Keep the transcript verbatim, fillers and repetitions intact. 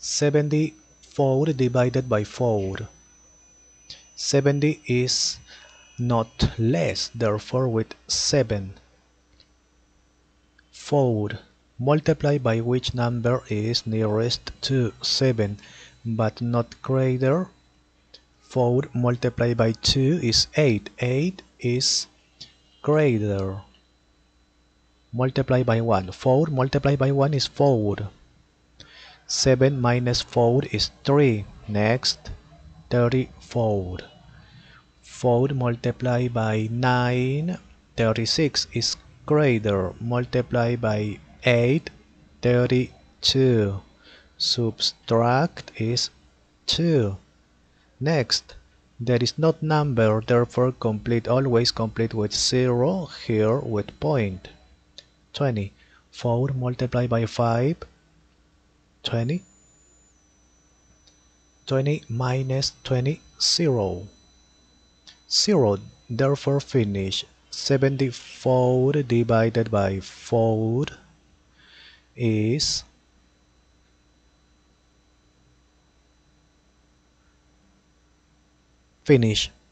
seventy-four divided by four. seventy is not less, therefore with seven. four multiplied by which number is nearest to seven but not greater. four multiplied by two is eight. eight is greater. Multiply by one. four multiplied by one is four. seven minus four is three. Next, thirty-four. four multiplied by nine, thirty-six is greater. Multiply by eight, thirty-two. Subtract is two. Next, there is not number, therefore complete, always complete with zero, here with point. twenty. four multiplied by five, twenty. twenty minus twenty, zero. zero, therefore finish. seventy-four divided by four is finish.